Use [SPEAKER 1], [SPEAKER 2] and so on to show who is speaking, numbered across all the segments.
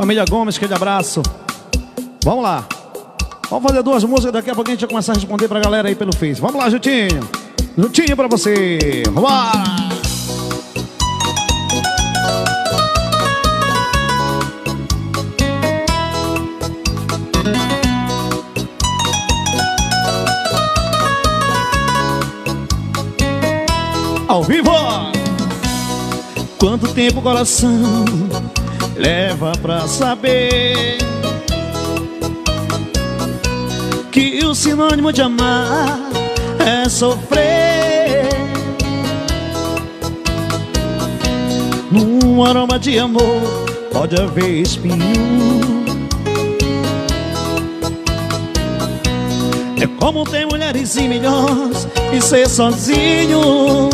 [SPEAKER 1] Família Gomes, aquele abraço. Vamos lá. Vamos fazer duas músicas, daqui a pouco a gente vai começar a responder pra galera aí pelo Face. Vamos lá, Jutinho. Jutinho pra você. Vamos lá. Ao vivo. Quanto tempo o coração leva pra saber que o sinônimo de amar é sofrer? Num aroma de amor pode haver espinho. É como ter mulheres em milhões e ser sozinho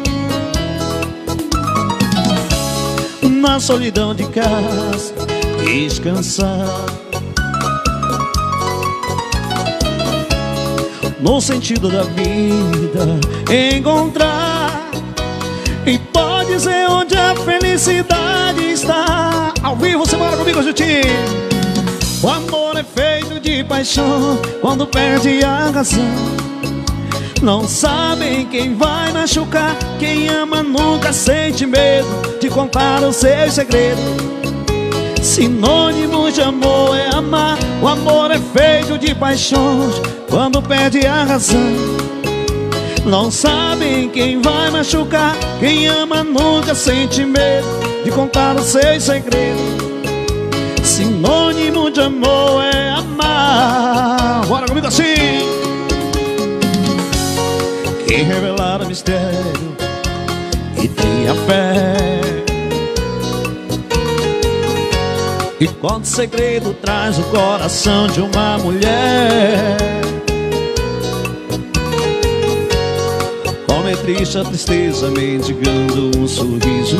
[SPEAKER 1] na solidão de casa, descansar no sentido da vida, encontrar. E pode ser onde a felicidade está. Ao vivo, você mora comigo, Jutinho. O amor é feito de paixão quando perde a razão. Não sabem quem vai machucar. Quem ama nunca sente medo de contar os seus segredos. Sinônimo de amor é amar. O amor é feito de paixões quando perde a razão. Não sabem quem vai machucar. Quem ama nunca sente medo de contar os seus segredos. Sinônimo de amor é amar. Bora comigo assim. Quem revelar o mistério e tenha fé, e quanto segredo traz o coração de uma mulher. Como é triste a tristeza mendigando um sorriso.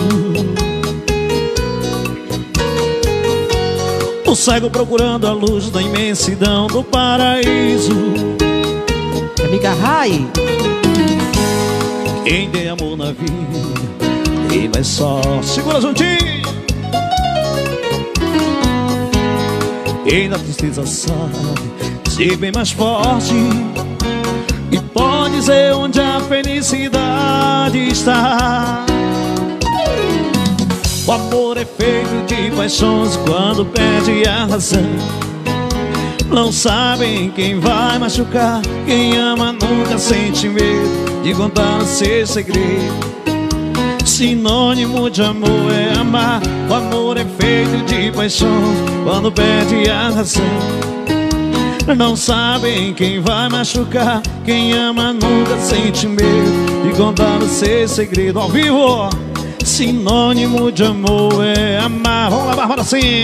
[SPEAKER 1] O cego procurando a luz da imensidão do paraíso.
[SPEAKER 2] Amiga Rai.
[SPEAKER 1] Quem tem amor na vida e vai só. Segura juntinho. Quem na tristeza sabe ser bem mais forte e pode dizer onde a felicidade está. O amor é feito de paixões quando perde a razão. Não sabem quem vai machucar. Quem ama nunca sente medo de contar o seu segredo. Sinônimo de amor é amar. O amor é feito de paixões quando perde a razão. Não sabem quem vai machucar. Quem ama nunca sente medo de contar o seu segredo. Ao vivo. Sinônimo de amor é amar. Vamos lá, Bárbara, assim.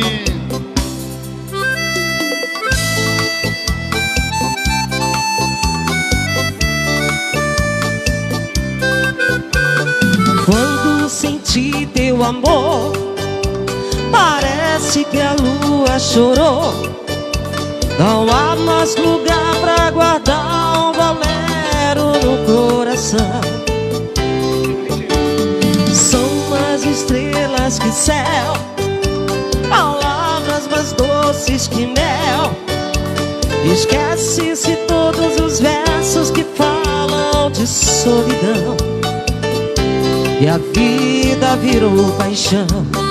[SPEAKER 2] Quando senti teu amor, parece que a lua chorou. Não há mais lugar pra guardar um bolero no coração. Estrelas que céu, palavras mais doces que mel. Esquece-se todos os versos que falam de solidão. E a vida virou paixão.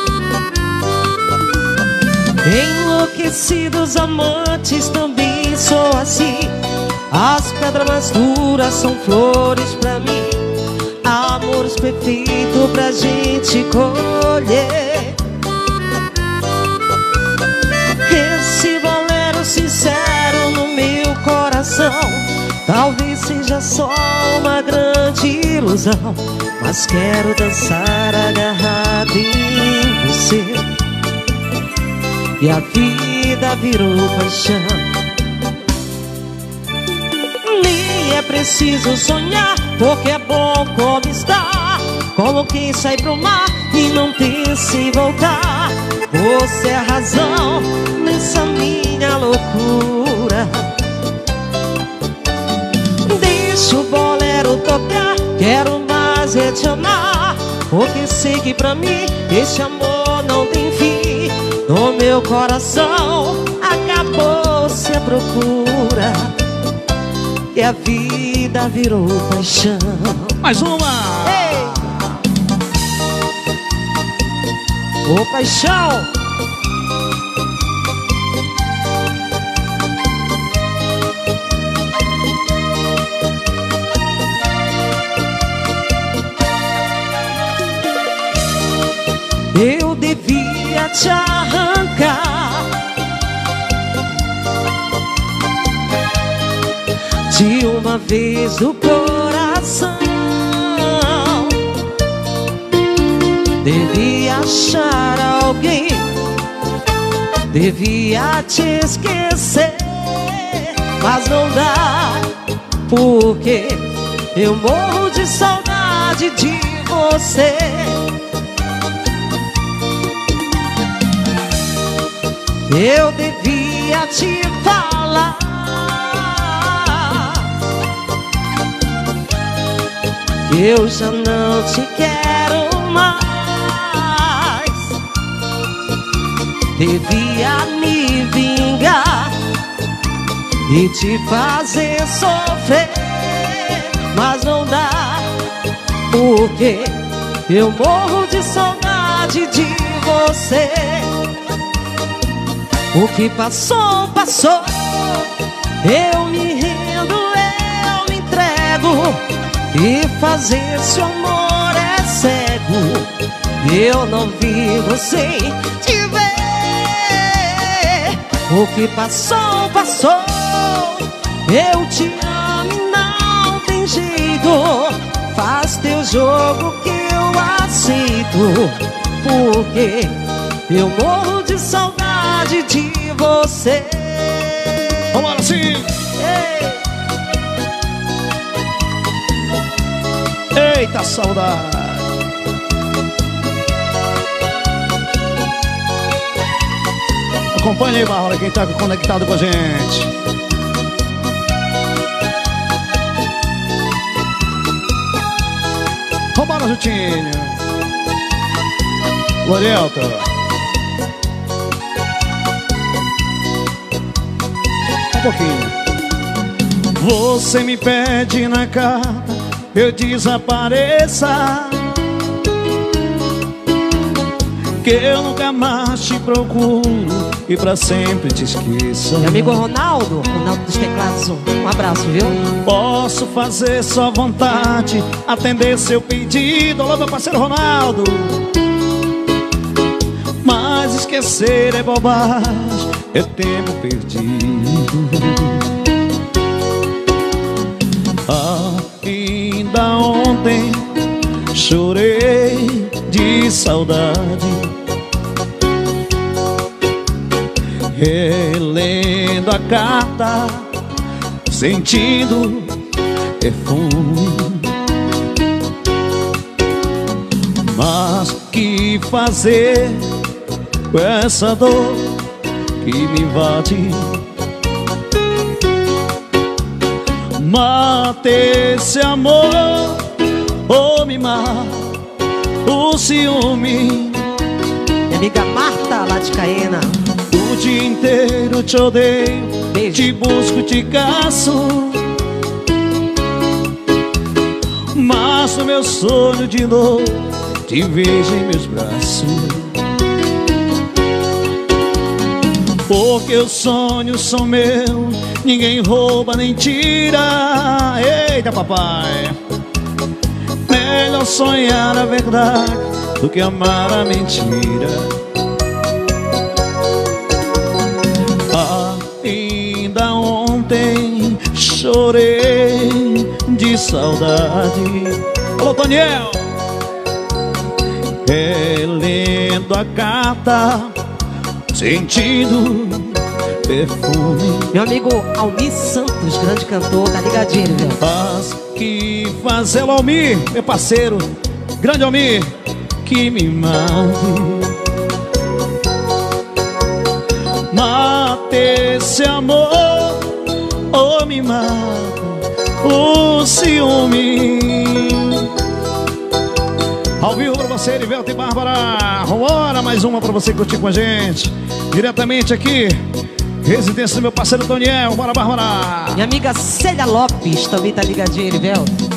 [SPEAKER 2] Enlouquecidos amantes também sou assim. As pedras mais duras são flores pra mim. Amores perfeitos pra gente colher. Esse bolero sincero no meu coração talvez seja só uma grande ilusão, mas quero dançar agarrado em você. E a vida virou paixão. Nem é preciso sonhar, porque é bom como está. Como quem sai pro mar e não pensa em voltar. Você é a razão nessa minha loucura. Deixa o bolero tocar, quero mais te amar, porque sei que pra mim esse amor não tem fim. no meu coração acabou-se a procura e a vida virou paixão.
[SPEAKER 1] Mais uma!
[SPEAKER 2] Ei! Ô paixão! Eu devia te arrancar de uma vez do coração. Devia achar alguém, devia te esquecer, mas não dá, porque eu morro de saudade de você. Eu devia te falar que eu já não te quero mais. Devia me vingar e te fazer sofrer, mas não dá, porque eu morro de saudade de você. O que passou, passou. Eu me rendo, eu me entrego. E fazer seu amor é cego. Eu não vivo sem te ver. O que passou, passou. Eu te amo e não tem jeito. Faz teu jogo que eu aceito, porque eu morro de saudade de você.
[SPEAKER 1] Vamos lá, sim!
[SPEAKER 2] Ei.
[SPEAKER 1] Eita, saudade! Acompanha aí, Barrola, quem tá conectado com a gente. Roubaram, Jutinho. Lorielto. Um pouquinho. Você me pede na carta, eu desapareça, que eu nunca mais te procuro e pra sempre te esqueça.
[SPEAKER 2] Meu amigo Ronaldo dos teclados, um abraço, viu?
[SPEAKER 1] Posso fazer só vontade, atender seu pedido. Alô, meu parceiro Ronaldo. Mas esquecer é bobagem, é tempo perdido. Ainda ontem chorei de saudade, relendo a carta, sentindo perfume. Mas que fazer com essa dor que me invade? Mata esse amor ou me mata o ciúme.
[SPEAKER 2] Minha amiga Marta, lá de Caena.
[SPEAKER 1] O dia inteiro te odeio,
[SPEAKER 2] beijo.
[SPEAKER 1] Te busco, te caço, mas no meu sonho de novo te vejo em meus braços. Porque os sonhos são meus, ninguém rouba nem tira. Eita, papai! Melhor sonhar a verdade do que amar a mentira. Ainda ontem chorei de saudade. Alô, Daniel! Relendo a carta, sentindo perfume.
[SPEAKER 2] Meu amigo Almir Santos, grande cantor, tá ligadinho, viu?
[SPEAKER 1] Mas que fazer, Almir, meu parceiro, grande Almir, que me mate. Mate esse amor ou me mata o ciúme. Ao vivo pra você, Erivelto e Bárbara. Vambora, mais uma pra você curtir com a gente. Diretamente aqui, residência do meu parceiro Doniel. Bora, Bárbara.
[SPEAKER 2] Minha amiga Célia Lopes também tá ligadinha, Erivelto.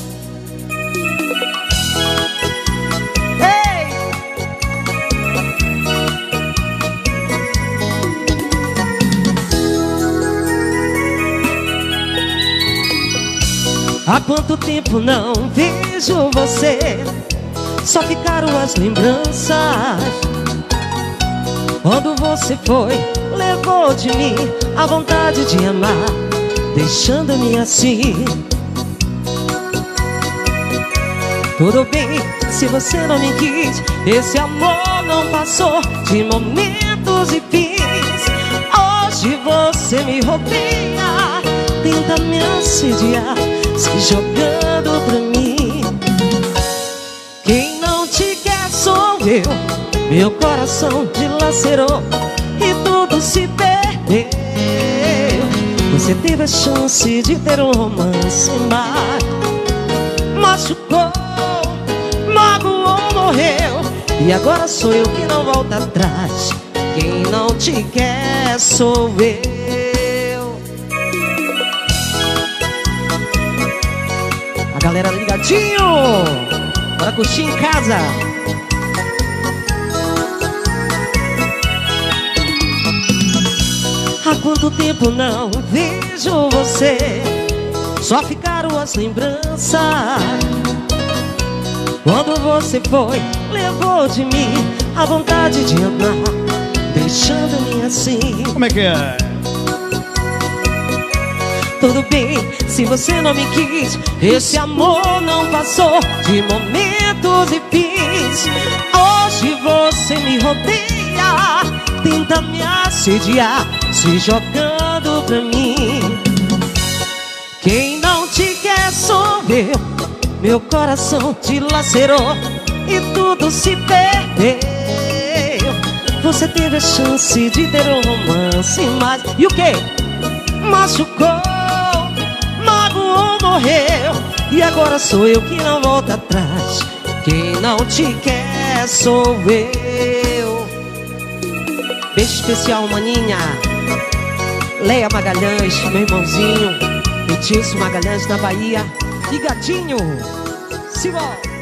[SPEAKER 2] Há quanto tempo não vejo você? Só ficaram as lembranças. Quando você foi, levou de mim a vontade de amar, deixando-me assim. Tudo bem, se você não me quis, esse amor não passou de momentos e fins. Hoje você me rodeia, tenta me assediar, se jogando pra mim. Quem não te quer sou eu. Meu coração dilacerou e tudo se perdeu. Você teve a chance de ter um romance, mas machucou, magoou, morreu. E agora sou eu que não volto atrás. Quem não te quer sou eu. Galera ligadinho, bora curtir em casa. Há quanto tempo não vejo você? Só ficaram as lembranças. Quando você foi, levou de mim a vontade de amar, deixando-me assim.
[SPEAKER 1] Como é que é?
[SPEAKER 2] Tudo bem, se você não me quis, esse amor não passou de momentos e fins. Hoje você me rodeia, tenta me assediar, se jogando pra mim. Quem não te quer sou eu. Meu coração te lacerou e tudo se perdeu. Você teve a chance de ter um romance, mas e o quê? Machucou, magoou, morreu. E agora sou eu que não volto atrás. Quem não te quer sou eu. Beijo especial, maninha Leia Magalhães, meu irmãozinho Etilson Magalhães, na Bahia. Ligadinho, simbora.